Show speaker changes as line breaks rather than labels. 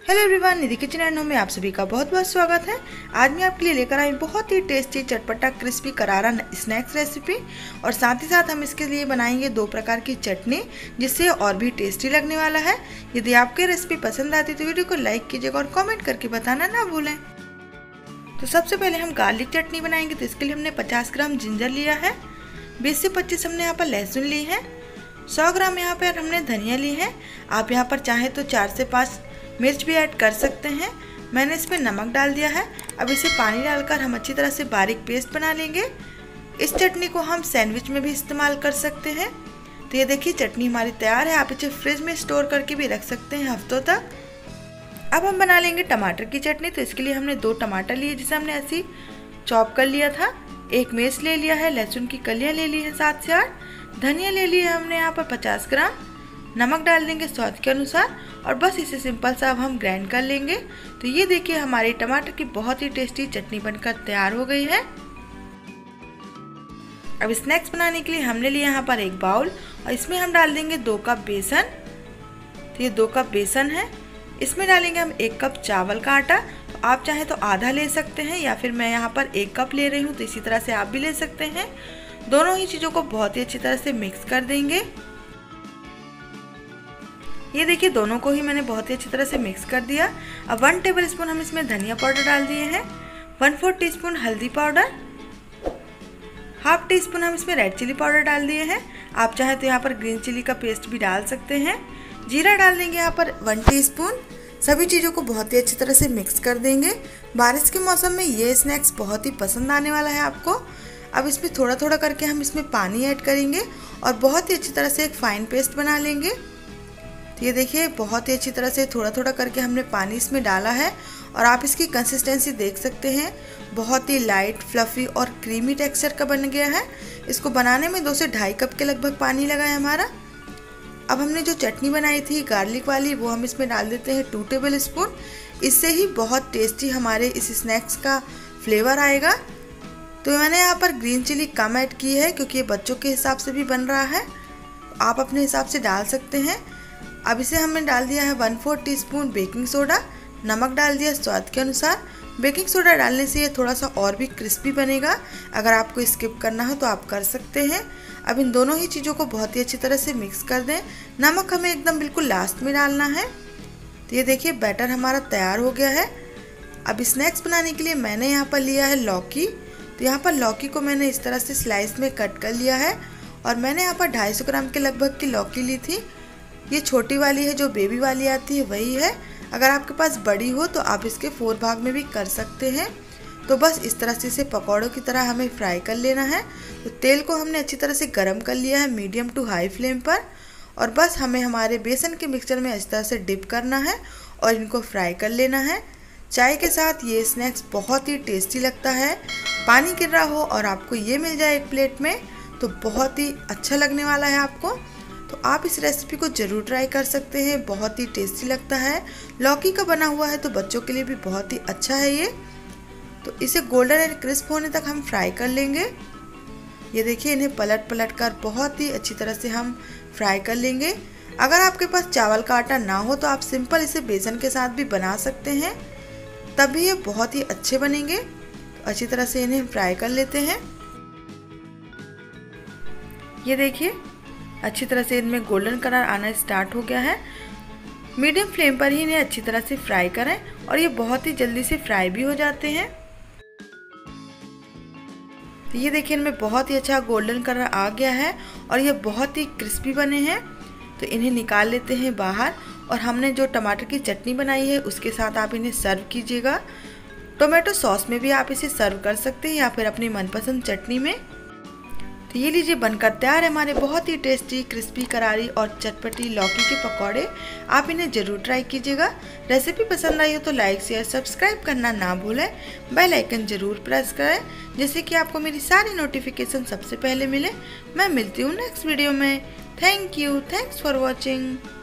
Hello everyone, Nidhi kitchen and home में आप सभी का बहुत बहुत स्वागत है। आज मैं आपके लिए लेकर आई बहुत ही टेस्टी चटपटा क्रिस्पी करारा स्नैक्स रेसिपी और साथ ही साथ हम इसके लिए बनाएंगे दो प्रकार की चटनी जिससे और भी टेस्टी लगने वाला है। यदि आपकी रेसिपी पसंद आती तो वीडियो को लाइक कीजिएगा और कॉमेंट करके बताना ना भूलें। तो सबसे पहले हम गार्लिक चटनी बनाएंगे। तो इसके लिए हमने 50 ग्राम जिंजर लिया है, 20 से 25 हमने यहाँ पर लहसुन ली है, 100 ग्राम यहाँ पर हमने धनिया ली है। आप यहाँ पर चाहें तो 4 से 5 मिर्च भी ऐड कर सकते हैं। मैंने इसमें नमक डाल दिया है। अब इसे पानी डालकर हम अच्छी तरह से बारीक पेस्ट बना लेंगे। इस चटनी को हम सैंडविच में भी इस्तेमाल कर सकते हैं। तो ये देखिए चटनी हमारी तैयार है। आप इसे फ्रिज में स्टोर करके भी रख सकते हैं हफ्तों तक। अब हम बना लेंगे टमाटर की चटनी। तो इसके लिए हमने 2 टमाटर लिए जिसे हमने ऐसे चॉप कर लिया था। 1 मिर्च ले लिया है, लहसुन की कलियाँ ले ली है 7 से 8, धनिया ले लिया है हमने यहाँ पर 50 ग्राम, नमक डाल देंगे स्वाद के अनुसार और बस इसे सिंपल सा अब हम ग्राइंड कर लेंगे। तो ये देखिए हमारी टमाटर की बहुत ही टेस्टी चटनी बनकर तैयार हो गई है। अब स्नैक्स बनाने के लिए हमने लिया यहाँ पर 1 बाउल और इसमें हम डाल देंगे 2 कप बेसन। तो ये 2 कप बेसन है। इसमें डालेंगे हम 1 कप चावल का आटा। तो आप चाहे तो आधा ले सकते हैं या फिर मैं यहाँ पर 1 कप ले रही हूँ, तो इसी तरह से आप भी ले सकते हैं। दोनों ही चीज़ों को बहुत ही अच्छी तरह से मिक्स कर देंगे। ये देखिए दोनों को ही मैंने बहुत ही अच्छी तरह से मिक्स कर दिया। अब 1 टेबलस्पून हम इसमें धनिया पाउडर डाल दिए हैं, 1/4 टीस्पून हल्दी पाउडर, ½ टीस्पून हम इसमें रेड चिली पाउडर डाल दिए हैं। आप चाहे तो यहाँ पर ग्रीन चिली का पेस्ट भी डाल सकते हैं। जीरा डाल देंगे यहाँ पर 1 टीस्पून। सभी चीज़ों को बहुत ही अच्छी तरह से मिक्स कर देंगे। बारिश के मौसम में ये स्नैक्स बहुत ही पसंद आने वाला है आपको। अब इसमें थोड़ा थोड़ा करके हम इसमें पानी ऐड करेंगे और बहुत ही अच्छी तरह से एक फाइन पेस्ट बना लेंगे। तो ये देखिए बहुत ही अच्छी तरह से थोड़ा थोड़ा करके हमने पानी इसमें डाला है और आप इसकी कंसिस्टेंसी देख सकते हैं। बहुत ही लाइट, फ्लफ़ी और क्रीमी टेक्सचर का बन गया है। इसको बनाने में 2 से ढाई कप के लगभग पानी लगा है हमारा। अब हमने जो चटनी बनाई थी गार्लिक वाली वो हम इसमें डाल देते हैं 2 टेबलस्पून। इससे ही बहुत टेस्टी हमारे इस स्नैक्स का फ्लेवर आएगा। तो मैंने यहाँ पर ग्रीन चिली कम ऐड की है क्योंकि ये बच्चों के हिसाब से भी बन रहा है। आप अपने हिसाब से डाल सकते हैं। अब इसे हमने डाल दिया है 1/4 टीस्पून बेकिंग सोडा, नमक डाल दिया स्वाद के अनुसार। बेकिंग सोडा डालने से ये थोड़ा सा और भी क्रिस्पी बनेगा। अगर आपको स्किप करना हो तो आप कर सकते हैं। अब इन दोनों ही चीज़ों को बहुत ही अच्छी तरह से मिक्स कर दें। नमक हमें एकदम बिल्कुल लास्ट में डालना है। तो ये देखिए बैटर हमारा तैयार हो गया है। अब स्नैक्स बनाने के लिए मैंने यहाँ पर लिया है लौकी। तो यहाँ पर लौकी को मैंने इस तरह से स्लाइस में कट कर लिया है और मैंने यहाँ पर 250 ग्राम के लगभग की लौकी ली थी। ये छोटी वाली है, जो बेबी वाली आती है वही है। अगर आपके पास बड़ी हो तो आप इसके 4 भाग में भी कर सकते हैं। तो बस इस तरह से इसे पकौड़ों की तरह हमें फ्राई कर लेना है। तो तेल को हमने अच्छी तरह से गर्म कर लिया है मीडियम टू हाई फ्लेम पर और बस हमें हमारे बेसन के मिक्सचर में इस तरह से डिप करना है और इनको फ्राई कर लेना है। चाय के साथ ये स्नैक्स बहुत ही टेस्टी लगता है। पानी गिर रहा हो और आपको ये मिल जाए एक प्लेट में तो बहुत ही अच्छा लगने वाला है आपको। तो आप इस रेसिपी को ज़रूर ट्राई कर सकते हैं। बहुत ही टेस्टी लगता है। लौकी का बना हुआ है तो बच्चों के लिए भी बहुत ही अच्छा है ये। तो इसे गोल्डन एंड क्रिस्प होने तक हम फ्राई कर लेंगे। ये देखिए इन्हें पलट पलट कर बहुत ही अच्छी तरह से हम फ्राई कर लेंगे। अगर आपके पास चावल का आटा ना हो तो आप सिंपल इसे बेसन के साथ भी बना सकते हैं, तभी ये बहुत ही अच्छे बनेंगे। तो अच्छी तरह से इन्हें फ्राई कर लेते हैं। ये देखिए अच्छी तरह से इनमें गोल्डन कलर आना स्टार्ट हो गया है। मीडियम फ्लेम पर ही इन्हें अच्छी तरह से फ्राई करें और ये बहुत ही जल्दी से फ्राई भी हो जाते हैं। तो ये देखिए इनमें बहुत ही अच्छा गोल्डन कलर आ गया है और ये बहुत ही क्रिस्पी बने हैं। तो इन्हें निकाल लेते हैं बाहर और हमने जो टमाटर की चटनी बनाई है उसके साथ आप इन्हें सर्व कीजिएगा। टोमेटो सॉस में भी आप इसे सर्व कर सकते हैं या फिर अपनी मनपसंद चटनी में। तो ये लीजिए बनकर तैयार है हमारे बहुत ही टेस्टी क्रिस्पी करारी और चटपटी लौकी के पकौड़े। आप इन्हें ज़रूर ट्राई कीजिएगा। रेसिपी पसंद आई हो तो लाइक शेयर सब्सक्राइब करना ना भूलें। बेल आइकन ज़रूर प्रेस करें जिससे कि आपको मेरी सारी नोटिफिकेशन सबसे पहले मिले। मैं मिलती हूँ नेक्स्ट वीडियो में। Thank you, thanks for watching.